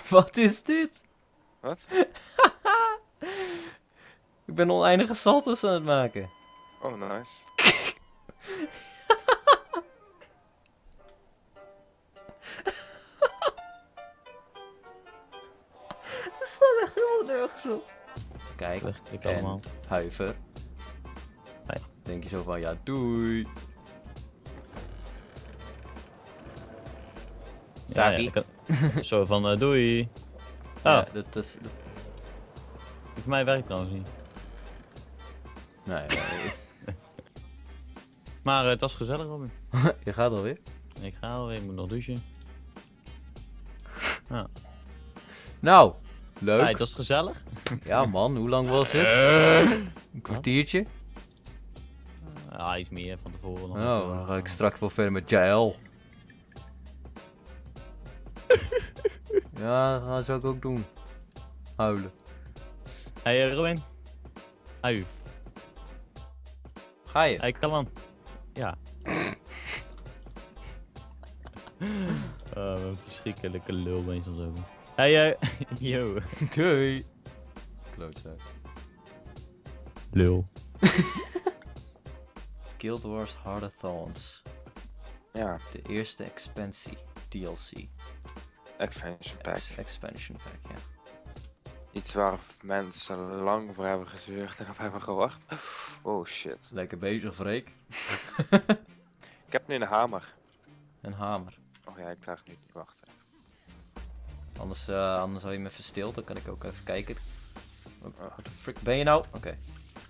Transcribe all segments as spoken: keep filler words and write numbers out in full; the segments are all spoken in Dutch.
Wat is dit? Wat? Ik ben oneindige salto's aan het maken. Oh, nice. Dat staat echt helemaal nergens op. Kijk, Echt, en allemaal. huiver. Nee. Denk je zo van, ja, doei. Ja, Savi. ja, ik kan- Zo van uh, doei. Oh, Ja, dat is... Dat... die voor mij werkt trouwens niet. Nee, nee. Maar uh, het was gezellig, Robin. Je gaat alweer. Ik ga alweer, ik moet nog douchen. Ja. Nou, leuk. Hey, het was gezellig. Ja man, hoe lang was het? Een kwartiertje? Ja, iets meer van tevoren. nog Oh, even. dan ga ik straks wel verder met J L. Ja, dat zou ik ook doen. Huilen. Hey uh, Robin. Ui. Ga je? Hey, Kalan. Ja. Oh, wat een verschrikkelijke lul ben je soms ook. Hey, uh, yo. Doei. Klootzak. Lul. Guild Wars Heart of Thorns. Ja, De eerste expansie. D L C. expansion pack. Ex expansion pack, ja. Iets waar mensen lang voor hebben gezeurd en op hebben gewacht. Oh shit. Lekker bezig, Freek. Ik heb nu een hamer. Een hamer. Oh ja, ik draag nu niet. Wacht even. Anders, uh, anders hou je me even stil, dan kan ik ook even kijken. Wat de frick ben je nou? Oké. Okay.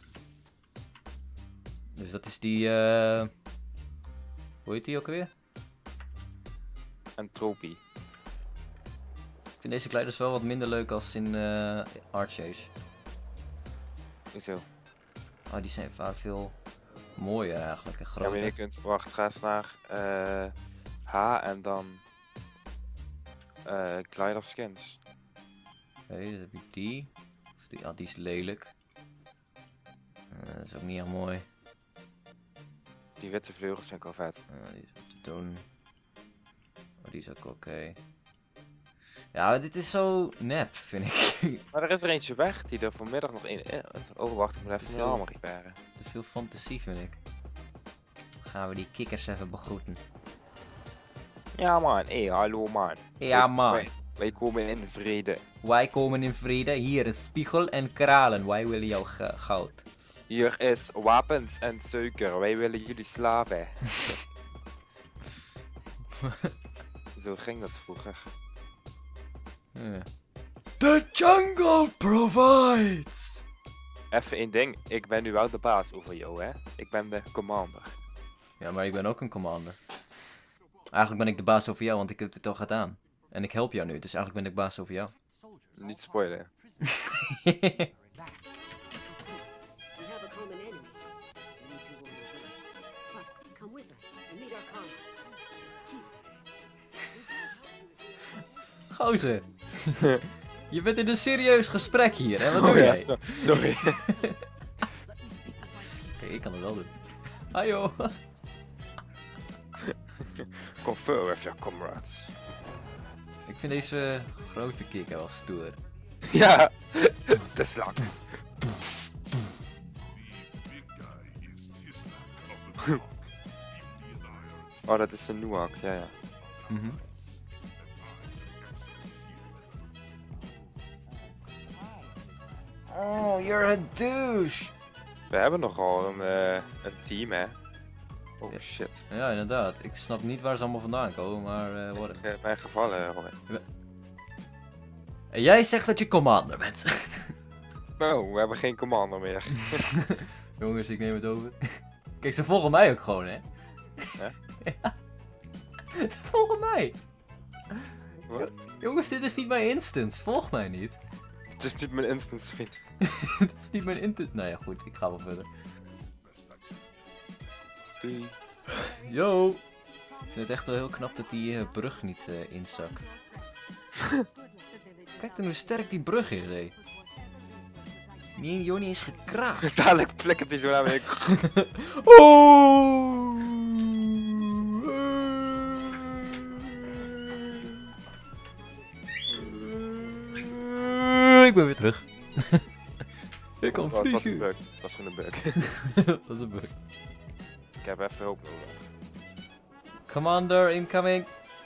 Dus dat is die, eh... Uh... hoe heet die ook weer? Entropie. Ik vind deze glijders wel wat minder leuk als in uh, Archers. Zo. Oh, die zijn vaak veel mooier eigenlijk en Ja, groter. maar je kunt, wacht, ga eens naar uh, H en dan uh, glider skins. Oké, okay, dan heb ik die. Of die, ah, die is lelijk. Uh, dat is ook niet echt mooi. Die witte vleugels zijn ook wel vet. Uh, die is wat te doen. Oh, die is ook oké. Okay. Ja, dit is zo nep, vind ik. Maar er is er eentje weg die er vanmiddag nog in. Oh, wacht, ik moet even mijn hamer reparen. Te veel fantasie, vind ik. Dan gaan we die kikkers even begroeten. Ja, man. Hé, hey, hallo, man. Ja, man. Wij, wij komen in vrede. Wij komen in vrede. Hier is spiegel en kralen. Wij willen jouw goud. Hier is wapens en suiker. Wij willen jullie slaven. Zo ging dat vroeger. Ja. The jungle provides! Even één ding. Ik ben nu wel de baas over jou, hè. Ik ben de commander. Ja, maar ik ben ook een commander. Eigenlijk ben ik de baas over jou, want ik heb dit al gedaan. En ik help jou nu, dus eigenlijk ben ik baas over jou. Niet spoilen. Gozer. Je bent in een serieus gesprek hier, hè? Wat doe oh, jij? Ja, so sorry. Oké, okay, ik kan het wel doen. Hajo. Confer with your comrades. Ik vind deze grote kikker wel stoer. Ja, te slang. Oh, dat is een Nuak, ja, ja. Mm-hmm. Oh, you're a douche. We hebben nogal een, uh, een team, hè. Oh ja. shit. Ja, inderdaad. Ik snap niet waar ze allemaal vandaan komen, maar uh, worden. Ik ben gevallen, Robin. En jij zegt dat je commander bent. Nou, we hebben geen commander meer. Jongens, ik neem het over. Kijk, ze volgen mij ook gewoon, hè? Ja? Ja. Ze volgen mij. Wat? Jongens, dit is niet mijn instance. Volg mij niet. Het is niet mijn instance, vriend. Dit is niet mijn instance. Nou ja, goed. Ik ga wel verder. Doei. Yo. Ik vind het echt wel heel knap dat die uh, brug niet uh, inzakt. Kijk dan hoe sterk die brug is, hé. Nee, Jonnie is gekraakt. Dadelijk flikkert hij zo naar me. Oh! ik ben weer terug. Ik kan Oh, het was een vliegen. bug. Het was gewoon een bug. Dat is een bug. Ik heb even hulp nodig. Commander incoming.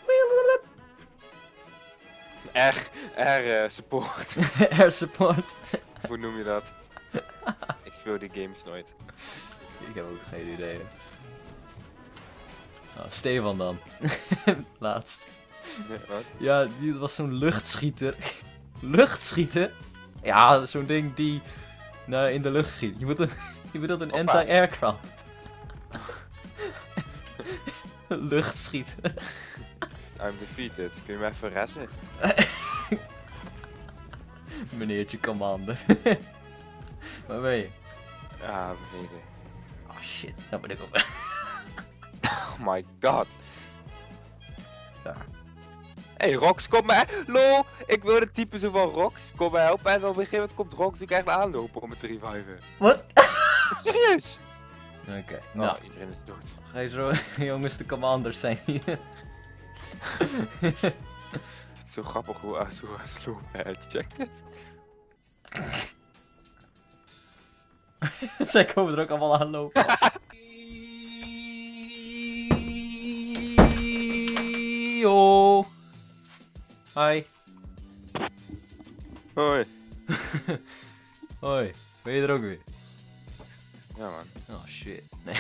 R, R eh, support. Air support. Hoe noem je dat? Ik speel die games nooit. Ik heb ook geen idee. Nou, Stefan dan. Laatst. Ja, wat? Ja, die was zo'n luchtschieter. Luchtschieten? Ja, zo'n ding die nou, in de lucht schiet. Je moet een, je bedoelt een Hoppa. anti-aircraft. Luchtschieten. I'm defeated. Kun je me even ressen? Meneertje Commander. Waar ben je? Ja, beneden. Oh shit, nou ben ik op. Oh my god. Daar. Hey Rox, kom maar. Lol, ik wilde typen zo van Rox. Kom maar helpen. En dan op een gegeven moment komt Rox ook echt aanlopen om het te reviven. Wat? Serieus? Oké, Oh, nou. iedereen is dood. Ga je zo, jongens, de commanders zijn hier. Ik vind het zo grappig hoe Azura sloop. Check dit. Zij komen er ook allemaal aanlopen. Yo. Hi. Hoi. Hoi, ben je er ook weer? Ja man. Oh shit. Nee.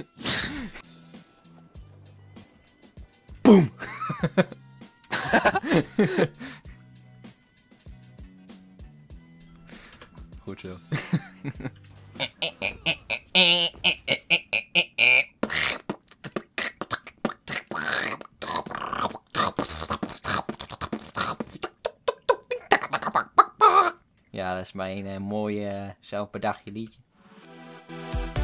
Boom! Goed zo. Ja, dat is mijn uh, mooie uh, zelfbedachtje liedje.